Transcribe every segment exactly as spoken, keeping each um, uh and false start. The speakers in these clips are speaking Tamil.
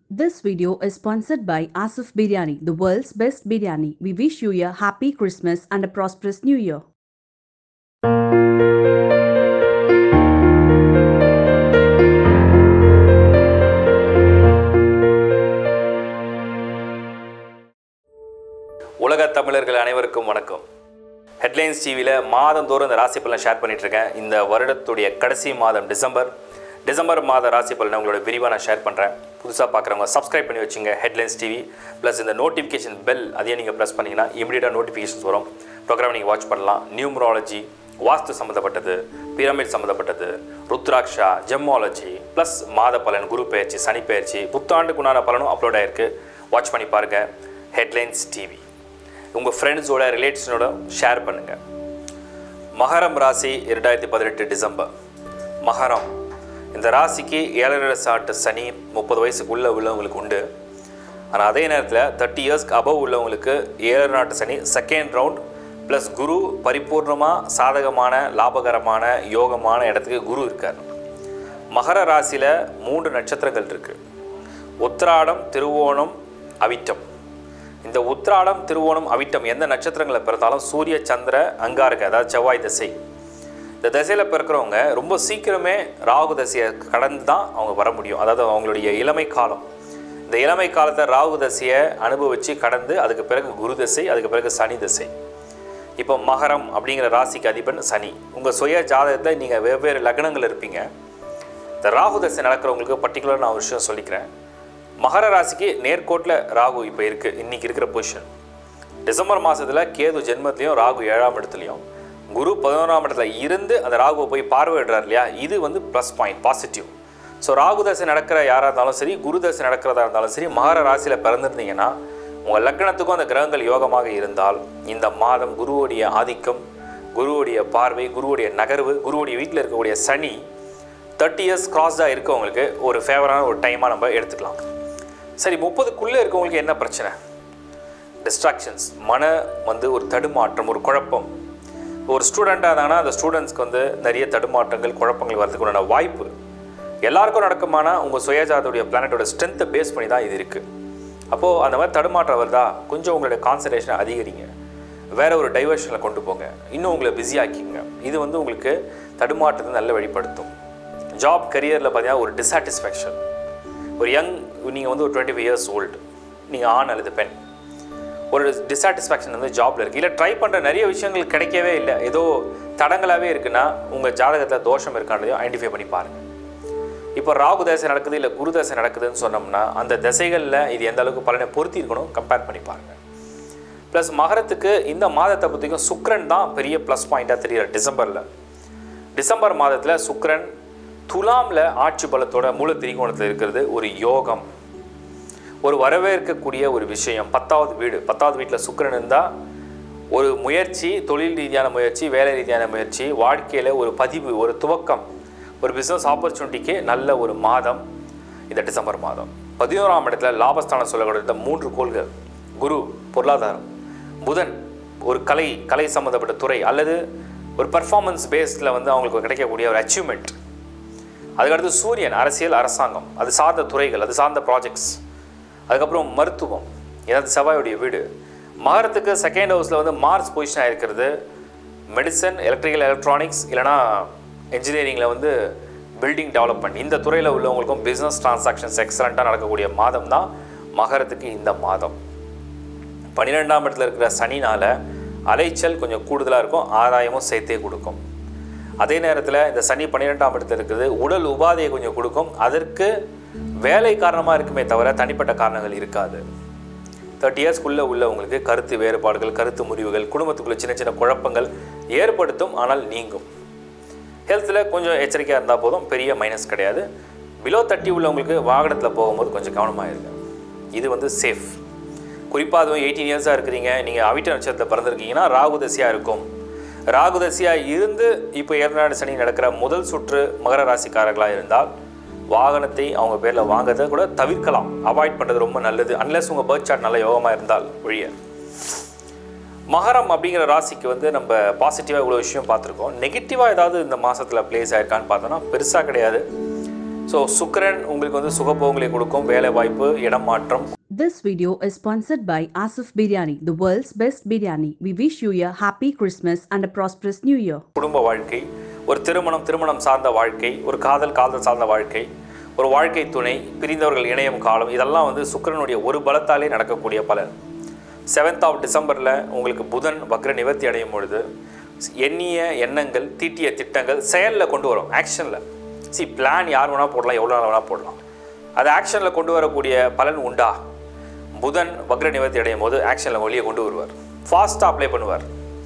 This video is sponsored by Asif Biryani, the world's best biryani. We wish you a happy Christmas and a prosperous New Year. உலக தமிழர்கள் அனைவருக்கும் வணக்கம். ஹெட்லைன்ஸ் டிவியில் மாதந்தோறும் இந்த ராசி பலனை ஷேர் பண்ணிட்டு இருக்கேன். இந்த வருடத்துடைய கடைசி மாதம் டிசம்பர் டிசம்பர் மாத ராசி பலனை உங்களோட விரிவாக நான் ஷேர் பண்ணுறேன். புதுசாக பார்க்குறவங்க சப்ஸ்கிரைப் பண்ணி வச்சுங்க ஹெட்லைன்ஸ் டிவி. ப்ளஸ் இந்த நோட்டிஃபிகேஷன் பெல் அதையும் நீங்கள் ப்ரெஸ் பண்ணிங்கன்னா இமீடியட்டாக நோட்டிஃபிகேஷன்ஸ் வரும். ப்ரோக்ராம் நீங்கள் வாட்ச் பண்ணலாம். நியூமராலஜி, வாஸ்து சம்மந்தப்பட்டது, பிரமிட் சம்மந்தப்பட்டது, ருத்ராட்சா, ஜெம்மாலஜி, ப்ளஸ் மாத பலன், குரு பயிற்சி, சனி பயிற்சி, புத்தாண்டுக்கு உண்டான பலனும் அப்லோட் ஆகிருக்கு. வாட்ச் பண்ணி பாருங்கள் ஹெட்லைன்ஸ் டிவி. உங்கள் ஃப்ரெண்ட்ஸோட ரிலேட்டிவ்ஸோட ஷேர் பண்ணுங்கள். மகரம் ராசி இரண்டாயிரத்தி பதினெட்டு டிசம்பர். மகரம் இந்த ராசிக்கு ஏழரை சாட்டு சனி முப்பது வயசுக்குள்ளே உள்ளவங்களுக்கு உண்டு. ஆனால் அதே நேரத்தில் தேர்ட்டி இயர்ஸ்க்கு அபவ் உள்ளவங்களுக்கு ஏழரை நாட்டு Shani second round plus Guru பரிபூர்ணமாக சாதகமான லாபகரமான யோகமான இடத்துக்கு குரு இருக்கார். மகர ராசியில் மூன்று நட்சத்திரங்கள் இருக்குது. உத்திராடம், திருவோணம், அவிட்டம். இந்த உத்திராடம், திருவோணம், அவிட்டம் எந்த நட்சத்திரங்களை பிறந்தாலும் சூரிய சந்திர அங்காரக அதாவது செவ்வாய் திசை, இந்த திசையில் பிறக்கிறவங்க ரொம்ப சீக்கிரமே ராகு தசையை கடந்து தான் அவங்க வர முடியும். அதாவது அவங்களுடைய இளமை காலம். இந்த இளமை காலத்தை ராகு தசையை அனுபவித்து கடந்து அதுக்கு பிறகு குரு தசை, அதுக்கு பிறகு சனி தசை. இப்போ மகரம் அப்படிங்கிற ராசிக்கு அதிபன் சனி. உங்கள் சுய ஜாதகத்தில் நீங்கள் வெவ்வேறு லக்னங்கள் இருப்பீங்க. இந்த ராகு தசை நடக்கிறவங்களுக்கு பர்டிகுலர் நான் ஒரு விஷயம் சொல்லிக்கிறேன். மகர ராசிக்கு நேர்கோட்டில் ராகு இப்போ இருக்குது. இன்றைக்கி இருக்கிற பொசிஷன் டிசம்பர் மாதத்தில் கேது ஜென்மத்துலேயும் ராகு ஏழாம் இடத்துலையும் குரு பதினோராம் இடத்துல இருந்து அந்த ராகுவை போய் பார்வையிடுறார் இல்லையா, இது வந்து plus point, positive. So Rahu தசை நடக்கிற யாராக இருந்தாலும் சரி, குரு தசை நடக்கிறதா இருந்தாலும் சரி, மகர ராசியில் பிறந்திருந்தீங்கன்னா உங்கள் லக்னத்துக்கும் அந்த கிரகங்கள் யோகமாக இருந்தால் இந்த மாதம் குருவுடைய ஆதிக்கம், குருவுடைய பார்வை, குருவுடைய நகர்வு, குருவுடைய வீட்டில் இருக்கக்கூடிய சனி தேர்ட்டி இயர்ஸ் கிராஸ்டாக இருக்கவங்களுக்கு ஒரு ஃபேவரான ஒரு டைமாக நம்ம எடுத்துக்கலாம். சரி, முப்பதுக்குள்ளே இருக்கவங்களுக்கு என்ன பிரச்சனை? டிஸ்ட்ராக்ஷன்ஸ், மன வந்து ஒரு தடுமாற்றம், ஒரு குழப்பம். ஒரு ஸ்டூடெண்ட்டாக இருந்தாங்கன்னா அந்த ஸ்டூடெண்ட்ஸ்க்கு வந்து நிறைய தடுமாற்றங்கள், குழப்பங்கள் வரதுக்கு உண்டான வாய்ப்பு எல்லாருக்கும் நடக்குமானா உங்கள் சுயஜாதோடைய பிளானட்டோட ஸ்ட்ரென்த்தை பேஸ் பண்ணி தான் இது இருக்குது. அப்போது அந்த மாதிரி தடுமாற்றம் வருதா, கொஞ்சம் உங்களுடைய கான்சன்ட்ரேஷனை அதிகரிங்க, வேறு ஒரு டைவர்ஷனில் கொண்டு போங்க, இன்னும் உங்களை பிஸியாக்கிங்க. இது வந்து உங்களுக்கு தடுமாற்றத்தை நல்ல வழிப்படுத்தும். ஜாப் கரியரில் பார்த்தீங்கன்னா ஒரு டிஸாட்டிஸ்ஃபேக்ஷன். ஒரு யங் நீங்கள் வந்து ஒரு டுவெண்ட்டி ஃபைவ் இயர்ஸ் ஓல்டு, நீங்கள் ஆண் அல்லது பெண், ஒரு டிஸாட்டிஸ்ஃபேக்ஷன் வந்து ஜாபில் இருக்குது. இல்லை ட்ரை பண்ணுற நிறைய விஷயங்கள் கிடைக்கவே இல்லை, ஏதோ தடங்களாகவே இருக்குன்னா உங்கள் ஜாதகத்தில் தோஷம் இருக்கான்றதையும் ஐடென்டிஃபை பண்ணி பாருங்கள். இப்போ ராகு தசை நடக்குது இல்லை குரு தசை நடக்குதுன்னு சொன்னோம்னா அந்த திசைகளில் இது எந்த அளவுக்கு பலனை பொருத்தி இருக்கணும் கம்பேர் பண்ணி பாருங்கள். ப்ளஸ் மகரத்துக்கு இந்த மாதத்தை பற்றிக்கும் சுக்கிரன் தான் பெரிய ப்ளஸ் பாயிண்ட்டாக தெரியுற டிசம்பரில். டிசம்பர் மாதத்தில் சுக்கிரன் துலாமில் ஆட்சி பலத்தோட மூல திரிகோணத்தில் இருக்கிறது ஒரு யோகம், ஒரு வரவேற்கக்கூடிய ஒரு விஷயம். பத்தாவது வீடு, பத்தாவது வீட்டில் சுக்கிரன் இருந்தால் ஒரு முயற்சி, தொழில் ரீதியான முயற்சி, வேலை ரீதியான முயற்சி, வாழ்க்கையில் ஒரு பதிவு, ஒரு துவக்கம், ஒரு பிஸ்னஸ் ஆப்பர்ச்சுனிட்டிக்கு நல்ல ஒரு மாதம் இந்த டிசம்பர் மாதம். பதினோராம் இடத்துல லாபஸ்தானம் சொல்லக்கூடிய மூன்று கோள்கள், குரு பொருளாதாரம், புதன் ஒரு கலை கலை சம்மந்தப்பட்ட துறை அல்லது ஒரு பர்ஃபார்மன்ஸ் பேஸில் வந்து அவங்களுக்கு கிடைக்கக்கூடிய ஒரு அச்சீவ்மெண்ட். அதுக்கடுத்து சூரியன் அரசியல், அரசாங்கம், அது சார்ந்த துறைகள், அது சார்ந்த ப்ராஜெக்ட்ஸ். அதுக்கப்புறம் மருத்துவம், ஏதாவது செவ்வாயுடைய வீடு. மகரத்துக்கு செகண்ட் ஹவுஸில் வந்து மார்ஸ் பொசிஷன் ஆகிருக்கிறது. மெடிசன், எலக்ட்ரிக்கல், எலக்ட்ரானிக்ஸ் இல்லைனா என்ஜினியரிங்கில் வந்து பில்டிங் டெவலப்மெண்ட், இந்த துறையில் உள்ளவங்களுக்கும் பிஸ்னஸ் டிரான்சாக்ஷன்ஸ் எக்ஸலண்ட்டாக நடக்கக்கூடிய மாதம் தான் மகரத்துக்கு இந்த மாதம். பன்னிரெண்டாம் இடத்துல இருக்கிற சனினால் அலைச்சல் கொஞ்சம் கூடுதலாக இருக்கும், ஆதாயமும் சேர்த்தே கொடுக்கும். அதே நேரத்தில் இந்த சனி பன்னிரெண்டாம் இடத்துல இருக்கிறது உடல் உபாதையை கொஞ்சம் கொடுக்கும். அதற்கு வேலை காரணமாக இருக்குமே தவிர தனிப்பட்ட காரணங்கள் இருக்காது. தேர்ட்டி இயர்ஸ்க்குள்ளே உள்ளவங்களுக்கு கருத்து வேறுபாடுகள், கருத்து முறிவுகள், குடும்பத்துக்குள்ளே சின்ன சின்ன குழப்பங்கள் ஏற்படுத்தும், ஆனால் நீங்கும். ஹெல்த்தில் கொஞ்சம் எச்சரிக்கையாக இருந்தால் போதும், பெரிய மைனஸ் கிடையாது. பிலோ தேர்ட்டி உள்ளவங்களுக்கு வாகனத்தில் போகும்போது கொஞ்சம் கவனமாக இருங்க, இது வந்து சேஃப். குறிப்பாக அதுவும் எயிட்டீன் இயர்ஸாக இருக்கிறீங்க, நீங்கள் அவிட்ட நட்சத்திரத்தில் பிறந்திருக்கீங்கன்னா ராகு தசையாக இருக்கும். ராகு தசையாக இருந்து இப்போ ஏழரை சனி நடக்கிற முதல் சுற்று மகர ராசிக்காரர்களாக இருந்தால் வாகனத்தை அவங்க பேரில் வாங்கிறத கூட தவிர்க்கலாம், அவாய்ட் பண்ணுறது ரொம்ப நல்லது. அன்லெஸ் உங்கள் பர்த் சார்ட் நல்ல யோகமாக இருந்தால் ஒழிய. மகரம் அப்படிங்கிற ராசிக்கு வந்து நம்ம பாசிட்டிவாக இவ்வளோ விஷயம் பார்த்துருக்கோம். நெகட்டிவாக ஏதாவது இந்த மாதத்தில் ப்ளேஸ் ஆகிருக்கான்னு பார்த்தோன்னா பெருசாக கிடையாது. ஸோ சுக்கிரன் உங்களுக்கு வந்து சுகபோகங்களை கொடுக்கும், வேலை வாய்ப்பு, இடம் மாற்றம். This video is sponsored by Asif Biryani, the world's best biryani. We wish you a happy Christmas and a prosperous new year. குடும்ப வாழ்க்கை, ஒரு திருமணம் திருமணம் சார்ந்த வாழ்க்கை, ஒரு காதல் காதல் சார்ந்த வாழ்க்கை, ஒரு வாழ்க்கை துணை, பிரிந்தவர்கள் இணையும் காலம், இதெல்லாம் வந்து சுக்கிரனுடைய ஒரு பலத்தாலே நடக்கக்கூடிய பலன். செவன்த் ஆஃப் டிசம்பரில் உங்களுக்கு புதன் வக்ர நிவர்த்தி அடையும் பொழுது எண்ணிய எண்ணங்கள், தீட்டிய திட்டங்கள் செயலில் கொண்டு வரும், ஆக்ஷனில். சி பிளான் யார் வேணால் போடலாம், எவ்வளோ நாள் வேணால் போடலாம். அது ஆக்ஷனில் கொண்டு வரக்கூடிய பலன் உண்டா? புதன் வக்ர நிவர்த்தி அடையும் போது ஆக்ஷனில் வெளியே கொண்டு வருவார், ஃபாஸ்ட்டாக அப்ளை பண்ணுவார்.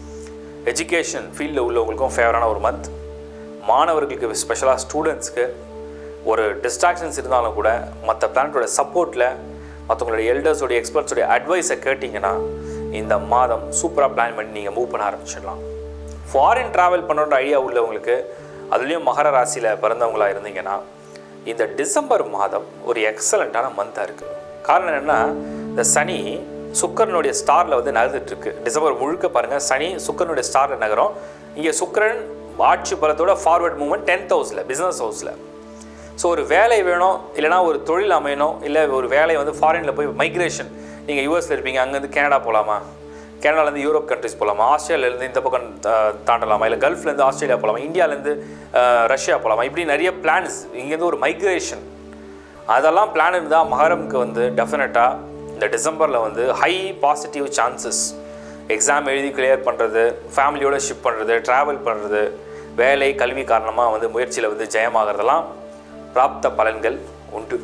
எஜுகேஷன் ஃபீல்டில் உள்ளவங்களுக்கும் ஃபேவரான ஒரு மந்த். மாணவர்களுக்கு ஸ்பெஷலாக ஸ்டூடெண்ட்ஸ்க்கு ஒரு டிஸ்ட்ராக்ஷன்ஸ் இருந்தாலும் கூட மற்ற பிளானட்டோட சப்போர்ட்டில் மற்றவங்களுடைய எல்டர்ஸோடைய எக்ஸ்பர்ட்ஸோடைய அட்வைஸை கேட்டிங்கன்னா இந்த மாதம் சூப்பராக பிளான் பண்ணி நீங்கள் மூவ் பண்ண ஆரம்பிச்சிடலாம். ஃபாரின் ட்ராவல் பண்ணுற ஐடியா உள்ளவங்களுக்கு, அதுலேயும் மகர ராசியில் பிறந்தவங்களாக இருந்தீங்கன்னா இந்த டிசம்பர் மாதம் ஒரு எக்ஸலண்ட்டான மந்தாக இருக்குது. காரணம் என்னென்னா, இந்த சனி சுக்கிரனுடைய ஸ்டாரில் வந்து நகர்ந்துட்டுருக்கு. டிசம்பர் முழுக்க பாருங்கள், சனி சுக்கிரனுடைய ஸ்டாரில் நகரும். இங்கே சுக்கிரன் ஆட்சி பலத்தோட ஃபார்வர்ட் மூவ்மெண்ட் டென்த் ஹவுஸில், பிஸ்னஸ் ஹவுஸில். ஸோ ஒரு வேலை வேணும், இல்லைனா ஒரு தொழில் அமையணும், இல்லை ஒரு வேலை வந்து ஃபாரினில் போய் மைக்ரேஷன், நீங்கள் யூஎஸில் இருப்பீங்க, அங்கேருந்து கனடா போகலாமா, கனடாலேருந்து யூரோப் கண்ட்ரிஸ் போகலாமா, ஆஸ்திரேலியாவிலேருந்து இந்த பக்கம் தாண்டலாமா, இல்லை கல்ஃப்லேருந்து ஆஸ்திரேலியா போகலாமா, இந்தியாவிலேருந்து ரஷ்யா போகலாமா, இப்படி நிறைய பிளான்ஸ். இங்கேருந்து ஒரு மைக்ரேஷன், அதெல்லாம் பிளான் இருந்தால் மகரமுக்கு வந்து டெஃபினட்டாக இந்த டிசம்பரில் வந்து ஹை பாசிட்டிவ் சான்சஸ். எக்ஸாம் எழுதி கிளியர் பண்ணுறது, ஃபேமிலியோடு ஷிப் பண்ணுறது, ட்ராவல் பண்ணுறது, வேலை கல்வி காரணமாக வந்து முயற்சியில் வந்து ஜெயமாகிறதெல்லாம் பிராப்த பலன்கள் உண்டு.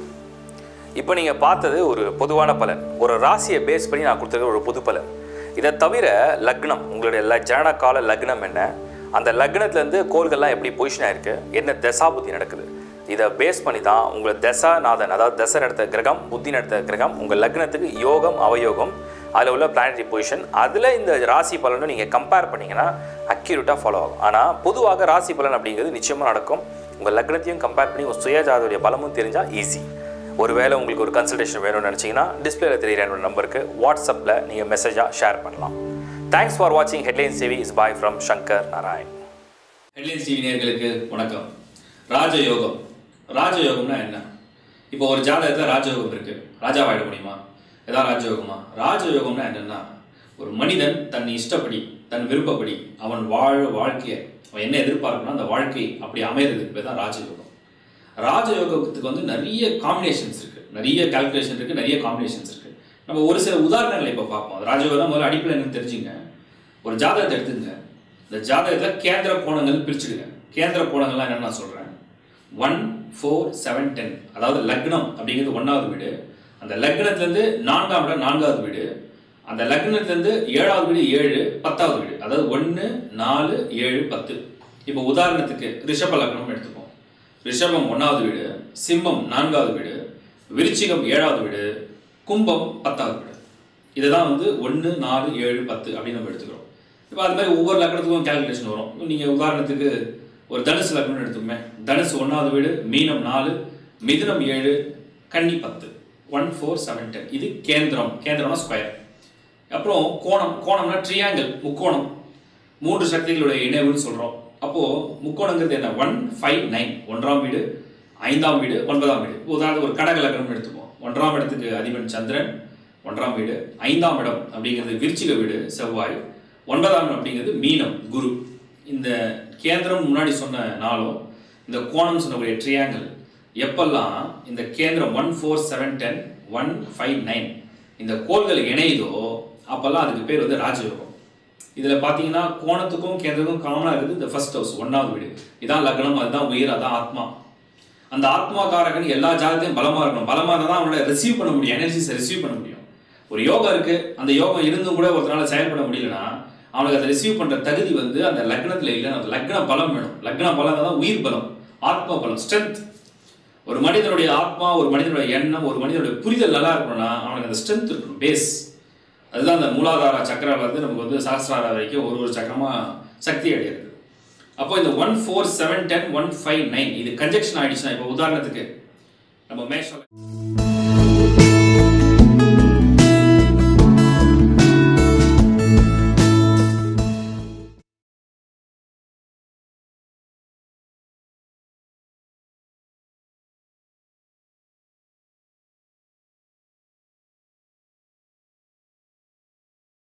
இப்போ நீங்கள் பார்த்தது ஒரு பொதுவான பலன், ஒரு ராசியை பேஸ் பண்ணி நான் கொடுத்துருக்க ஒரு பொது பலன். இதை தவிர லக்னம், உங்களுடைய ல ஜனனகால லக்னம் என்ன, அந்த லக்னத்துலேருந்து கோள்கள்லாம் எப்படி பொசிஷனாக இருக்குது, என்ன தசாபுத்தி நடக்குது, இதை பேஸ் பண்ணி தான் உங்களை தசாநாதன், அதாவது தசை நடத்த கிரகம், புத்தி நடத்த கிரகம், உங்கள் லக்னத்துக்கு யோகம் அவயோகம், அதில் உள்ள பிளானட்டரி பொசிஷன், அதில் இந்த ராசி பலனை நீங்கள் கம்பேர் பண்ணிங்கன்னா அக்யூரேட்டாக ஃபாலோ ஆகும். ஆனால் பொதுவாக ராசி பலன் அப்படிங்கிறது நிச்சயமாக நடக்கும். உங்கள் லக்னத்தையும் கம்பேர் பண்ணி உங்கள் சுயஜாதோடைய பலமும் தெரிஞ்சால் ஈஸி. ஒருவேளை உங்களுக்கு ஒரு கன்சல்டேஷன் வேணும்னு நினச்சிங்கன்னா டிஸ்பிளேல தெரிகிற என்னோட நம்பருக்கு வாட்ஸ்அப்பில் நீங்கள் மெசேஜாக ஷேர் பண்ணலாம். தேங்க்ஸ் ஃபார் வாட்சிங் headlines TV. Is bye from Shankar Narayan. Headlines TV நேயர்களுக்கு வணக்கம். ராஜயோகம், ராஜயோகம்னா என்ன? இப்போ ஒரு ஜாதகத்தில் ராஜயோகம் இருக்குது, ராஜாவாயிட முடியுமா? எதாவது ராஜயோகமா? ராஜயோகம்னா என்னென்னா, ஒரு மனிதன் தன் இஷ்டப்படி, தன் விருப்பப்படி அவன் வாழ வாழ்க்கையை, அவன் என்ன எதிர்பார்க்கணும் அந்த வாழ்க்கை அப்படி அமைகிறதுக்கு பேர் தான் ராஜயோகம். ராஜயோகத்துக்கு வந்து நிறைய காம்பினேஷன்ஸ் இருக்குது, நிறைய கால்குலேஷன் இருக்குது, நிறைய காம்பினேஷன்ஸ் இருக்குது. நம்ம ஒரு சில உதாரணங்களை இப்போ பார்ப்போம். ராஜயோகம் தான் முதல்ல அடிப்பில் எனக்கு தெரிஞ்சுங்க. ஒரு ஜாதகத்தை எடுத்துங்க, இந்த ஜாதகத்தில் கேந்திர கோணங்கள் பிரிச்சுடுங்க. கேந்திர கோணங்கள்லாம் என்னென்னு நான் சொல்கிறேன். ஒன் ஃபோர் செவன் டென், அதாவது லக்னம் அப்படிங்கிறது ஒன்றாவது வீடு, அந்த லக்னத்துலேருந்து நான்காம் இடம் நான்காவது வீடு, அந்த லக்னத்துலேருந்து ஏழாவது வீடு ஏழு, பத்தாவது வீடு, அதாவது ஒன்று நாலு ஏழு பத்து. இப்போ உதாரணத்துக்கு ரிஷப லக்னம் எடுத்துப்போம். ரிஷபம் ஒன்றாவது வீடு, சிம்மம் நான்காவது வீடு, விருச்சிகம் ஏழாவது வீடு, கும்பம் பத்தாவது வீடு. இதுதான் வந்து ஒன்று நாலு ஏழு பத்து அப்படின்னு நம்ம எடுத்துக்கிறோம். இப்போ அது மாதிரி ஒவ்வொரு லக்னத்துக்கும் கேல்குலேஷன் வரும். நீங்கள் உதாரணத்துக்கு ஒரு தனுசு லக்னம்னு எடுத்துக்கோமே. தனுசு ஒன்றாவது வீடு, மீனம் நாலு, மிதுனம் ஏழு, கன்னி பத்து. One four seven ten. இது கேந்திரம். கேந்திரம்னா ஸ்கொயர். அப்புறம் கோணம், கோணம்னா ட்ரியாங்கிள், முக்கோணம். மூன்று சக்திகளுடைய இணைவுன்னு சொல்கிறோம். அப்போது முக்கோணங்கிறது என்ன? One five nine. ஒன்றாம் வீடு, ஐந்தாம் வீடு, ஒன்பதாம் வீடு. உதாரணம் ஒரு கடக லக்னம்னு எடுத்துப்போம். ஒன்றாம் இடத்துக்கு அதிபன் சந்திரன், ஒன்றாம் வீடு. ஐந்தாம் இடம் அப்படிங்கிறது விருச்சிக வீடு, செவ்வாய். ஒன்பதாம் இடம் அப்படிங்கிறது மீனம், குரு. இந்த கேந்திரம் முன்னாடி சொன்ன நாளும் இந்த கோணம் சொன்னக்கூடிய ட்ரியாங்கிள் எப்பெல்லாம் இந்த கேந்திரம் one four seven ten one five nine இந்த கோள்கள் இணையுதோ அப்போல்லாம் அதுக்கு பேர் வந்து ராஜயோகம். இதில் பார்த்தீங்கன்னா கோணத்துக்கும் கேந்திரத்துக்கும் காமனாக இருக்குது இந்த ஃபர்ஸ்ட் ஹவுஸ், ஒன்றாவது வீடு. இதான் லக்னம், அதுதான் உயிர், அதான் ஆத்மா. அந்த ஆத்மாக்காரகன் எல்லா ஜாதத்தையும் பலமாக இருக்கணும். பலமாக இருந்தால் தான் அவங்கள ரிசீவ் பண்ண முடியும், எனர்ஜிஸை ரிசீவ் பண்ண முடியும். ஒரு யோகம் இருக்குது, அந்த யோகம் இருந்தும் கூட ஒருத்தனால செயல்பட முடியலன்னா அவனுக்கு அதை ரிசீவ் பண்ணுற தகுதி வந்து அந்த லக்னத்தில் இல்லை. அந்த லக்ன பலம் வேணும். லக்ன பலம் தான் உயிர் பலம், ஆத்மா பலம், ஸ்ட்ரென்த். ஒரு மனிதனுடைய ஆத்மா, ஒரு மனிதனுடைய எண்ணம், ஒரு மனிதனுடைய புரிதல் நல்லா இருக்கணும்னா அவனுக்கு அந்த ஸ்ட்ரென்த் இருக்கணும், பேஸ். அதுதான் அந்த மூலாதார சக்கரம் வந்து நமக்கு வந்து சஹஸ்ரார வரைக்கும் ஒரு ஒரு சக்கரமாக சக்தி அடையிறது. அப்போ இந்த one four seven ten one five nine இது கன்ஜெக்ஷன் ஆகிடுச்சுன்னா, இப்போ உதாரணத்துக்கு நம்ம மேஷம்